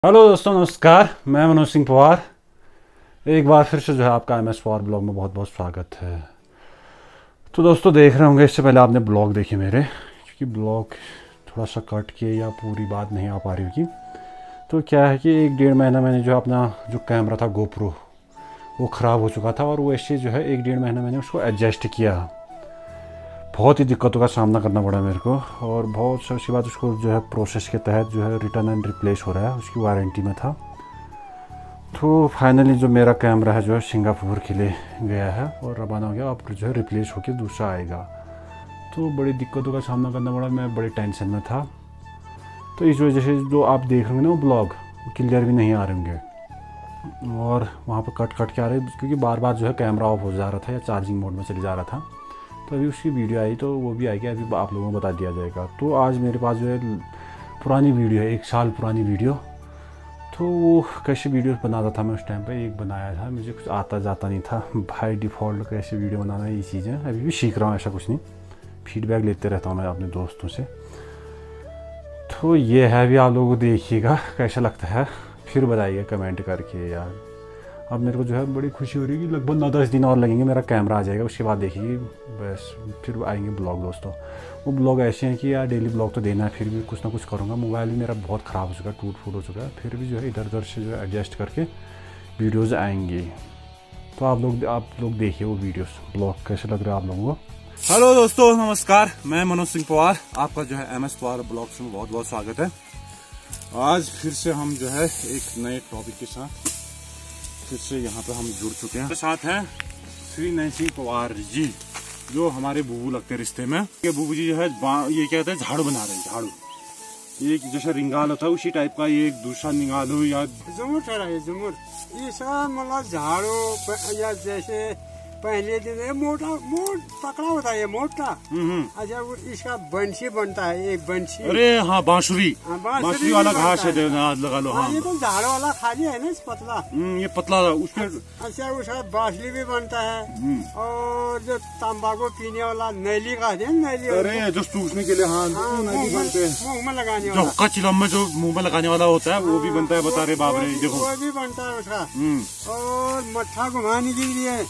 Hello दोस्तों, नमस्कार। मैं मनोज सिंह पवार। एक बार फिर से जो है आपका MS पवार ब्लॉग में बहुत बहुत स्वागत है। तो दोस्तों, देख रहे होंगे इससे पहले आपने ब्लॉग देखे मेरे, क्योंकि ब्लॉग थोड़ा सा कट किए या पूरी बात नहीं आ पा रही होगी। तो क्या है कि 1-1.5 महीना मैंने जो अपना जो कैमरा था GoPro वो ख़राब हो चुका था, और वो ऐसे जो है 1-1.5 महीना मैंने उसको एडजस्ट किया। बहुत ही दिक्कतों का सामना करना पड़ा मेरे को, और बहुत सी उसके बाद उसको जो है प्रोसेस के तहत जो है रिटर्न एंड रिप्लेस हो रहा है, उसकी वारंटी में था। तो फाइनली जो मेरा कैमरा है जो है सिंगापुर के लिए गया है और रवाना हो गया। अब जो है रिप्लेस होकर दूसरा आएगा। तो बड़ी दिक्कतों का सामना करना पड़ा, मैं बड़ी टेंशन में था। तो इस वजह से जो आप देख रहे होंगे ना वो ब्लॉग क्लियर भी नहीं आ रहे होंगे, और वहाँ पर कट कट के आ रहे, क्योंकि बार बार जो है कैमरा ऑफ हो जा रहा था या चार्जिंग मोड में चले जा रहा था। तो अभी उसकी वीडियो आई तो वो भी आएगी, अभी आप लोगों को बता दिया जाएगा। तो आज मेरे पास जो है पुरानी वीडियो है, 1 साल पुरानी वीडियो। तो वो कैसे वीडियो बनाता था मैं उस टाइम पे, एक बनाया था, मुझे कुछ आता जाता नहीं था बाय डिफ़ॉल्ट कैसे वीडियो बनाना है, ये चीज़ें अभी भी सीख रहा हूँ, ऐसा कुछ नहीं। फीडबैक लेते रहता हूँ मैं अपने दोस्तों से। तो ये है, अभी आप लोगों को देखिएगा कैसा लगता है, फिर बताइए कमेंट करके यार। अब मेरे को जो है बड़ी खुशी हो रही है कि लगभग 9-10 दिन और लगेंगे, मेरा कैमरा आ जाएगा। उसके बाद देखिए बस फिर आएंगे ब्लॉग। दोस्तों, वो ब्लॉग ऐसे हैं कि यार डेली ब्लॉग तो देना है, फिर भी कुछ ना कुछ करूँगा। मोबाइल भी मेरा बहुत ख़राब हो चुका है, टूट फूट हो चुका है, फिर भी जो है इधर उधर से जो है एडजस्ट करके वीडियोज़ आएंगी। तो आप लोग देखिए वो वीडियोज़, ब्लॉग कैसे लग रहा है आप लोगों को। हेलो दोस्तों, नमस्कार। मैं मनोज सिंह पवार, आपका जो है MS पवार ब्लॉग्स में बहुत बहुत स्वागत है। आज फिर से हम जो है एक नए टॉपिक के साथ फिर से यहाँ पे हम जुड़ चुके हैं। साथ हैं श्री नैन सिंह पवार जी, जो हमारे बूबू लगते हैं रिश्ते में। ये बूबू जी जो है ये क्या कहते हैं, झाड़ू बना रहे हैं। झाड़ू ये जैसे रिंगाल होता है उसी टाइप का ये दूसरा निगालो या झुमुर ठहरा है। झुमुर ये सब मतलब झाड़ू या जैसे पहले दिन मोटा पकड़ा होता है, ये मोटा। अच्छा, वो इसका बंशी बनता है, एक बंशी। अरे हाँ, बांसुरी वाला घास है, लगा लो। हाँ, ये तो झाड़ू वाला खाली है ना, पतला। ये पतला उसके। अच्छा, उसका बांसुरी भी बनता है, और जो तंबाकू पीने वाला नैली का है, नैली। अरे जो सूखने के लिए मुँह में लगाने वाला, जो हुक्का चिलम में जो मुंह में लगाने वाला होता है, वो भी बनता है। बता रहे बाबरे, देखो वो भी बनता है उसका। और मट्ठा घुमाने के लिए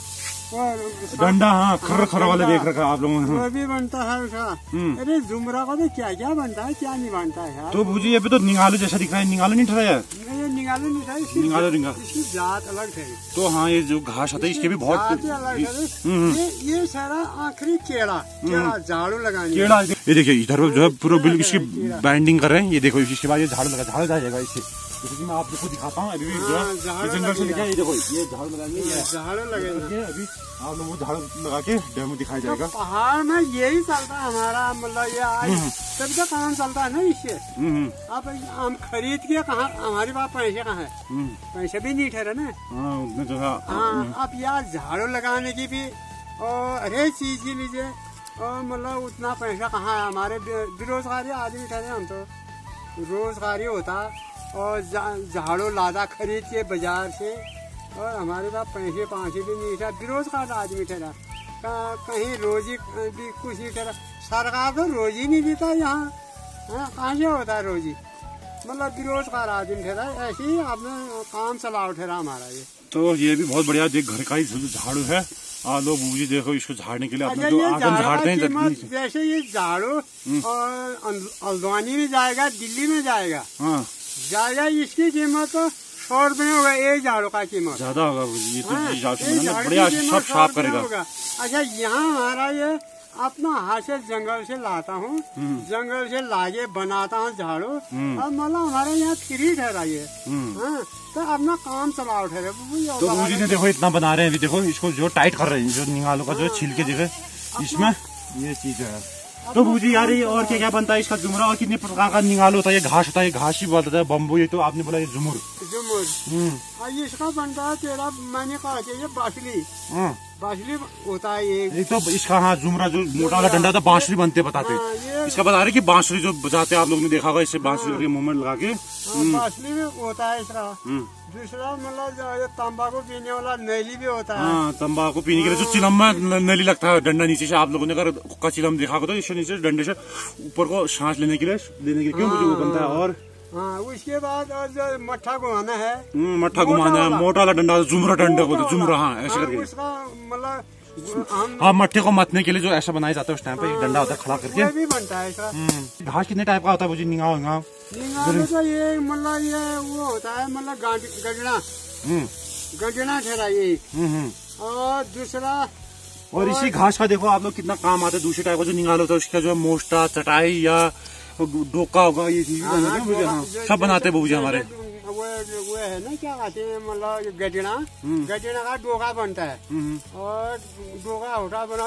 डंडा, हाँ, खर्रा वाले देख रखा आप लोगों ने, वो भी बनता है उसका। अरे झुमरा का तो क्या क्या बनता है, क्या नहीं बनता है यार। तो भूजी अभी तो निगालो जैसा दिख रहा है, निगालो नहीं ठहरा यार। ये निगालो नहीं था, इसकी जात अलग है। तो हाँ, ये जो घास आता है इसके भी बहुत अलग है। ये सारा आखिरी केड़ा झाड़ू लगाने। ये देखिए इधर जो है पूरा बिल्कुल इसकी बाइंडिंग कर रहे हैं। ये देखो, इसके बाद ये झाड़ू जाएगा इससे। जैसे कि मैं आप लोग को दिखाता हूँ, अभी भी जंगल से लेके, ये देखो ये झाड़ू लगाएंगे, झाड़ू लगेगा। अभी आप लोगों को झाड़ू लगा के डेमो दिखाया जाएगा। पहाड़ में यही चलता है हमारा, मतलब ये तभी तो काम चलता है ना इससे। अब हम खरीद के कहाँ, हमारे पास पैसे कहाँ है, पैसे भी नहीं ठहरा ना। हाँ, अब यार झाड़ू लगाने की भी और हर एक चीज की लीजिए, और मतलब उतना पैसा कहाँ है। हमारे बेरोजगारी आदमी ठहरे, हम तो रोजगारी होता और झाड़ू लादा खरीद के बाजार से, और हमारे पास पैसे भी नहीं था। बेरोजगार आदमी ठहरा, कहीं रोजी भी कुछ नहीं ठहरा। सरकार तो रोजी नहीं देता यहाँ, कहाँ से होता है रोजी, मतलब बेरोजगार आदमी ठहरा। ऐसे ही आपने काम चलाओ ठहरा हमारा ये। तो ये भी बहुत बढ़िया देख, घर का ही झाड़ू है। लोग बूझी देखो, इसको झाड़ने के लिए अपने जो आंगन झाड़ते हैं। जैसे ये झाड़ू और हल्द्वानी में जाएगा, दिल्ली में जाएगा, जाएगा, इसकी कीमत तो 100 रुपये होगा। एक झाड़ू का कीमत ज्यादा होगा, ये तो बढ़िया सब साफ करेगा। अच्छा, यहाँ हमारा ये अपना हाथ से जंगल से लाता हूँ, जंगल से लाके बनाता हूँ झाड़ू, और मतलब हमारे यहाँ फ्री ठहरा ये। तो अपना काम चलाओ ठहरे। तो बूजी ने देखो इतना बना रहे हैं, अभी देखो इसको जो टाइट कर रहे हैं, जो निगालों का जो छिलके देखे इसमें ये चीज है। तो बूजी यार, ये और क्या क्या बनता है इसका, झुमरा और कितने प्रकार का निगाल होता है, ये घास होता है, घास ही बनता है, बम्बू। ये तो आपने बोला ये झुमुर इसका बनता है तेरा, मैंने कहा ये बांसुरी होता है एक तो इसका। हाँ, झुमरा जो मोटा वाला डंडा था, बांसुरी बनते बताते। इसका बता रहे कि बांसुरी जो बजाते आप लोगों ने देखा होगा, इससे बांसुरी मूवमेंट लगा के बांसुरी भी होता है इसका। दूसरा मतलब तंबाकू पीने वाला नैली भी होता है। हाँ, तंबाकू पीने के लिए जो चिलम में नैली लगता है, डंडा नीचे से। आप लोगों ने अगर हुक्का चिलम देखा होगा तो इससे नीचे डंडे से ऊपर को सांस लेने के लिए क्यों मुझे वो बनता है। और हाँ, उसके बाद और जो मट्ठा घुमाना है, मट्ठा घुमाना है, मोटा वाला डंडा, जुमरा डंडा बोलते, जुमरा, हाँ ऐसे करके। उसका मतलब हाँ, मट्ठे को मतने के लिए जो ऐसा बनाया जाता है उस टाइम पे एक डंडा होता है खड़ा करके, भी बनता है इसका। घास कितने टाइप का होता है मुझे? निगाह तो ये मतलब ये वो होता है मतलब गजना ठहरा ये, और दूसरा और इसी घास का देखो आप लोग कितना काम आता है। दूसरे टाइप का जो निगाल होता है उसका जो है मोस्टा, चटाई या डोका होगा, ये चीज सब बनाते हैं बबूजी हमारे। वो है ना क्या कहते हैं मतलब गजना, गजना का डोका बनता है, और डोका होता बना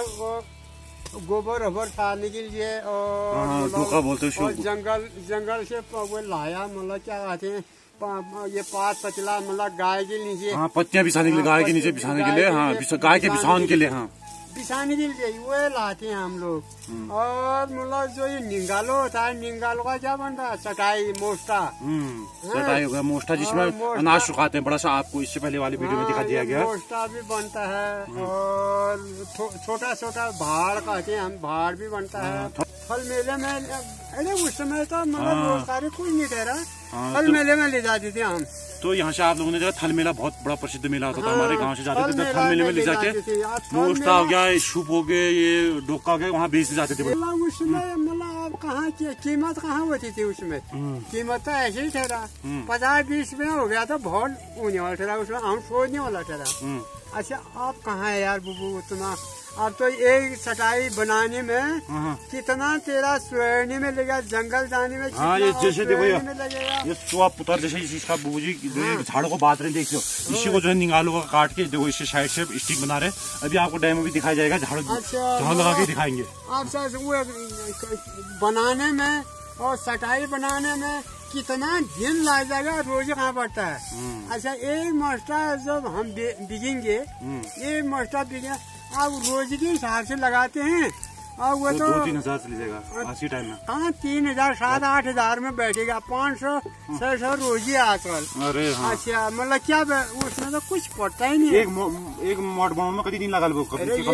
गोबर वोबर फाड़ने के लिए, और डोका बोलते हैं। जंगल से वो लाया मतलब क्या कहते हैं ये पात पचला मतलब गाय के नीचे, हाँ पत्तियां बिछाने के लिए, गाय के नीचे बिछाने के लिए, हाँ गाय के बिछाने के लिए, हाँ बिछाने के लिए वो लाते हैं हम लोग। और मतलब जो ये निंगालो होता है, निंगालो का क्या बनता है? चटाई, मोस्टा। चटाई हो गया, मोस्टा जिसमें अनाज सुखाते हैं, बड़ा सा आपको इससे पहले वाली वीडियो में दिखा दिया गया। मोस्टा भी बनता है, और छोटा छोटा भाड़ कहते हैं हम, भाड़ भी बनता है। फल मेले में अरे उस समय तो मतलब रोजगारी कोई नहीं ठहरा, फल मेले में ले जाते थे हम। तो यहाँ से आप लोगों ने देखा थल मेला बहुत बड़ा प्रसिद्ध मेला होता था, हमारे गांव से जाते थे थल मेले में ले जाके मोस्टा हो गया, शुप हो गए, ये डोका हो गया, वहाँ बेचने जाते थे। उसमें मतलब कहाँ कीमत कहाँ होती थी उसमें, कीमत तो ऐसे ही ठहरा 50-20 में हो गया तो बहुत ऊने वाला ठहरा, उसमें हम सोचने वाला ठहरा। अच्छा आप कहाँ है यार बुबू उतना, अब तो एक चटाई बनाने में कितना तेरा स्वर्ण में लगेगा, जंगल जाने में हाँ, ये जैसे देखो लगेगा, ये सुआ पुतर जैसे इसका बबूजी झाड़ों को बात रहे, देखो इसी को जो है निगालों का काट के देखो इससे साइड से स्टिक बना रहे। अभी आपको डेमो भी दिखाया जाएगा, झाड़ू लगा के दिखाएंगे। आप वो बनाने में और चटाई बनाने में कितना दिन लग जाएगा, रोज कहाँ पड़ता है। अच्छा एक मस्टा जब हम बिकेंगे, ये मस्टा बिके आप रोज के हिसाब से लगाते हैं, और वो तो 2-3 हजार से लीजिएगा आज के टाइम में। हाँ 3,000 7-8 हजार में बैठेगा, 500-600 रोज ही आजकल। अरे हाँ। अच्छा मतलब क्या उसमें तो कुछ पड़ता ही नहीं। एक मोट बनाने में कितनी दिन लगा लो?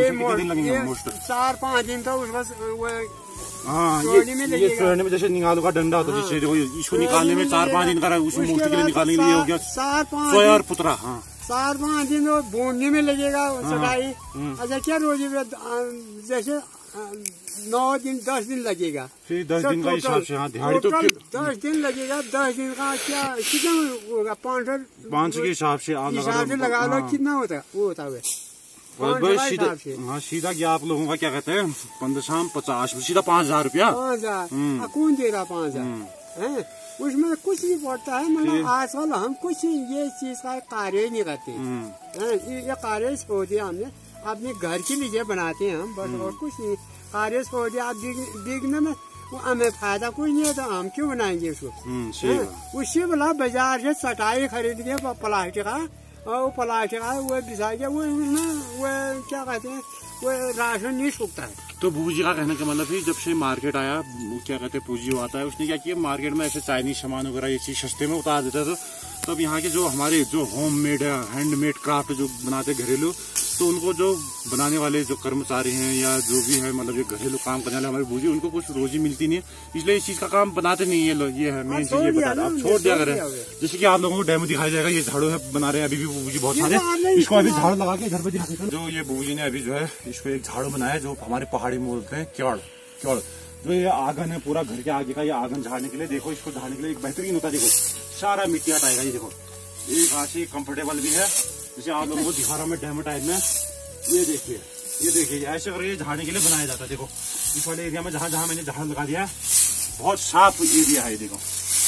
4-5 दिन तो उसका हाँ ये स्वर्ण में जैसे निकालो का डंडा होता है, जिससे देखो इसको निकालने में 4-5 दिन का, उसको मूर्ति के लिए निकालने के लिए हो गया 4-5 और पुतरा। हाँ 4-5 दिन तो बूंदने में लगेगा चटाई। अच्छा क्या रोज जैसे 9 दिन 10 दिन लगेगा, फिर 10 दिन का हिसाब से, हाँ दिहाड़ी तो 10 दिन लगेगा। 10 दिन का क्या कितना होगा? 500 के हिसाब से आप लगा लो, कितना होता है वो होता है। हाँ सीधा क्या आप लोगों का क्या कहते हैं 1550 सीधा 5,000 रुपया। 5,000 कौन दे रहा? 5,000 उसमें कुछ नहीं पड़ता है। मतलब आजकल हम कुछ ये चीज का कार्य नहीं करते, ये कार्य छोड़ दिया हमने, अपने घर के लिए बनाते हैं हम बस, और कुछ नहीं। कार्य छोड़ दिया, आप बिकने में हमें फायदा कोई नहीं है तो हम क्यों बनाएंगे उसको। उससे बोला बाजार से चटाई खरीद के प्लास्टिक का, और वो प्लास्टिक का वो बिछा के वो क्या कहते हैं वो राशन नहीं सूखता है। तो बूजी का कहने का मतलब है जब से मार्केट आया, क्या कहते हैं पूंजी आता है, उसने क्या किया मार्केट में ऐसे चाइनीज सामान वगैरह ये चीज सस्ते में उतार देता था। तो अब यहाँ के जो हमारे जो होममेड हैंडमेड क्राफ्ट जो बनाते घरेलू, तो उनको जो बनाने वाले जो कर्मचारी हैं या जो भी है मतलब जो घरेलू काम करने वाले हमारे बूजी, उनको कुछ रोजी मिलती नहीं है, इसलिए इस चीज का काम बनाते नहीं है लोग। ये है मेन चीज, ये बता आप छोड़ दिया करें। जैसे कि आप लोगों को डेमो दिखाया जाएगा, ये झाड़ू है बना रहे हैं अभी भी बूजी बहुत सारे, इसको अभी झाड़ू लगा के घर पे दिखा। जो ये बूजी ने अभी जो है इसको एक झाड़ू बनाया जो हमारे पहाड़ी में बोलते हैं क्योड़। जो ये आंगन है पूरा घर के आगे का, ये आंगन झाड़ने के लिए देखो, इसको झाड़ने के लिए एक बेहतरीन होता है। देखो सारा मिट्टी हटाएगा, ये देखो ये खासी कंफर्टेबल भी है। जैसे आप लोगों को दिखा रहा हूँ मैं डेमो टाइप में, ये देखिए ऐसे करके झाड़ने के लिए बनाया जाता है। देखो इस वाले एरिया में जहाँ मैंने झाड़ लगा दिया है, बहुत साफ एरिया है देखो।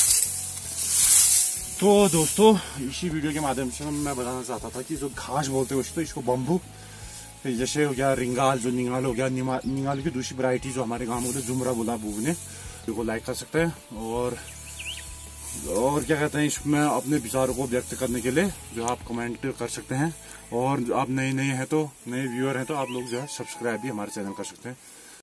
तो दोस्तों इसी वीडियो के माध्यम से मैं बताना चाहता था कि जो घास बोलते हैं उसको, इसको बम्बू, जैसे हो गया रिंगाल, जो निंगाल हो गया, निंगाल की दूसरी वैरायटी जो हमारे गाँव में जुमरा बोला बूब ने, को लाइक कर सकते हैं। और क्या कहते हैं इसमें अपने विचारों को व्यक्त करने के लिए जो आप कमेंट कर सकते हैं, और आप नए हैं तो नए व्यूअर हैं तो आप लोग जो है सब्सक्राइब भी हमारे चैनल कर सकते हैं।